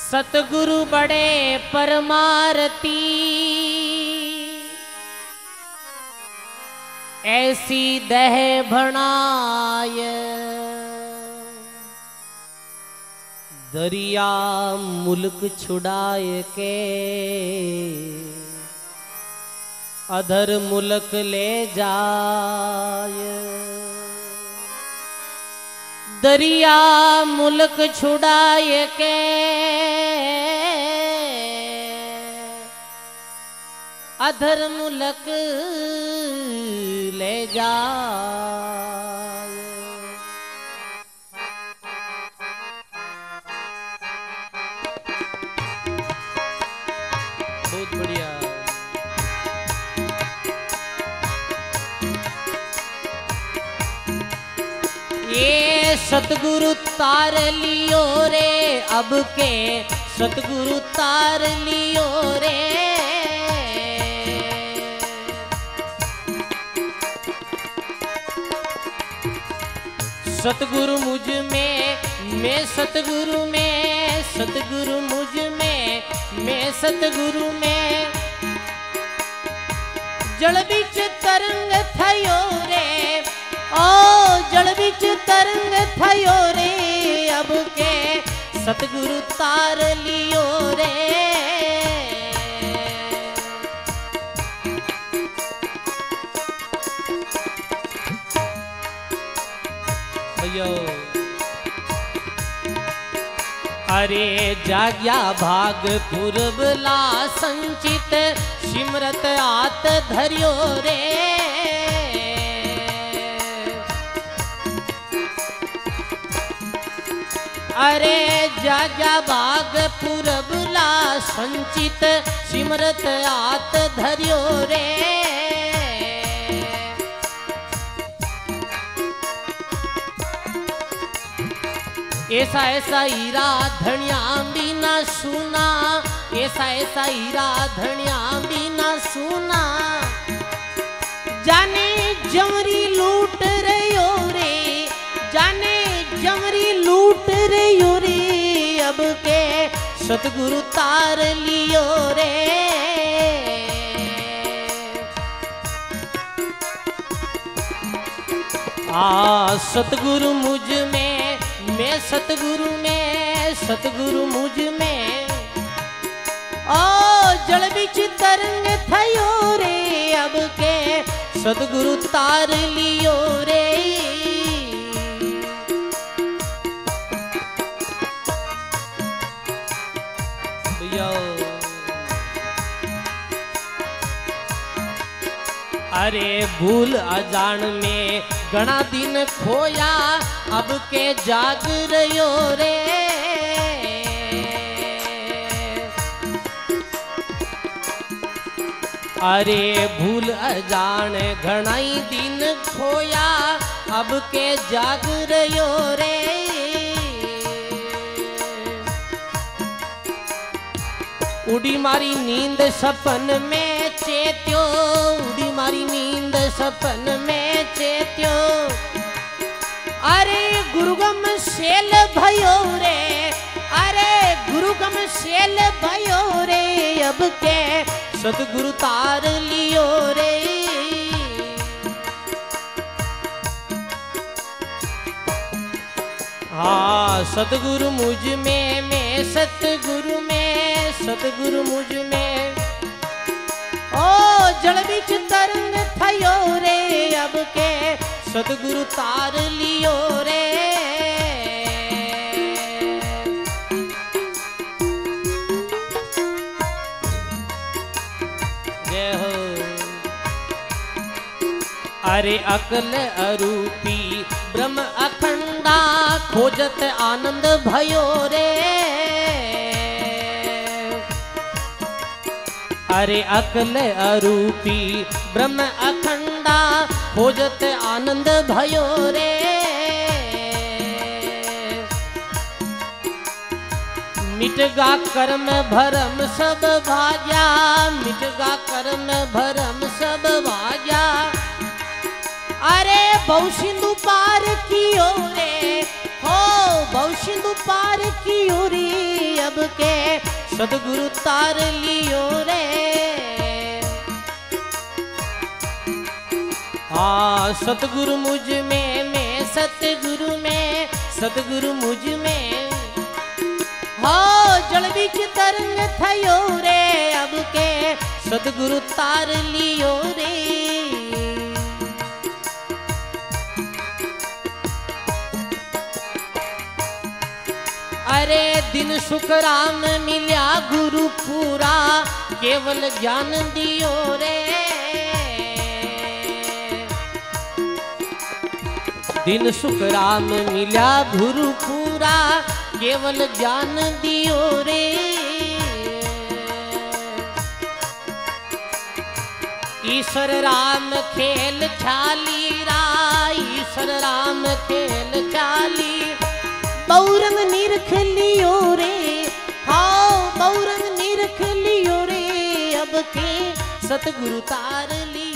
सतगुरु बड़े परमारती, ऐसी दह भणाय, दरिया मुल्क छुड़ाए के, अधर मुल्क ले जाय। दरिया मुल्क छुड़ाए के, अधर मुल्क ले जाए। बहुत बढ़िया। ये सतगुरु तार लियो रे, अब के सतगुरु तार लियो रे। सतगुरु मुझ में, मैं सतगुरु में, सतगुरु मुझ में, मैं सतगुरु में। जल बिच तरंग थयो रे, ओ जल बिच तरंग थयो रे, अब के सतगुरु तार लियो रे। अरे जाग्या भाग पूर्वला संचित, सिमरत आत धरियो रे। अरे जाग्या भाग पूर्वला संचित, सिमरत आत धरियो रे। ऐसा ऐसा हीरा धनिया बिना सुना, ऐसा ऐसा हीरा धनिया बिना सुना। जाने जमरी लूट रही रे, जाने जमरी लूट रही रे, अब के सतगुरु तार लियो रे। आ सतगुरु मुझ में, मैं सतगुरु में, सतगुरु मुझ में। ओ जल बिच तरंग थयो रे, अब के सतगुरु तार लियो रे। अरे भूल अजान में घना दिन खोया, अब के जाग रयो रे। अरे भूल अजान घना दिन खोया, अब के जाग रयो रे। उड़ी मारी नींद सपन में चेत्यो, उड़ी मारी नींद सपन में चेत्यो। अरे गुरुगम शेल भयो रे, अरे गुरुगम शेल भयो रे, अब के सतगुरु तार लियो रे। हाँ सतगुरु मुझ में, मैं सतगुरु में, सतगुरु मुझ में। ओ जल बिच तरंग थयो रे, अब के सतगुरु तार लियो रे। जय हो। अरे अकल अरूपी ब्रह्म अखंडा, खोजत आनंद भयो रे। अरे अकल अरूपी ब्रह्म अखंडा, खोजत आनंद भयो रे। मिटगा कर्म भरम सब भाग्या, मिटगा कर्म भरम सब भाग्या। अरे बहु सिंधु पार कियो रे, हो भव सिंधु पार कियो रे अब के सतगुरु तार लियो रे। हाँ सतगुरु मुझ में मैं सतगुरु में सतगुरु मुझ में। हो जल बीच तरंग थयो रे अब के सतगुरु तार लियो रे। अरे दिन सुख राम मिल्या गुरु पूरा केवल ज्ञान दियो रे। दिन सुख राम मिल्या गुरु पूरा केवल ज्ञान दियो रे। ईश्वर राम खेल छाली रा ईश्वर राम खेल छाली बहुरंग निरख लियो रे। हाँ बहुरंग निरख लियो रे अब के सतगुरु तार लियो।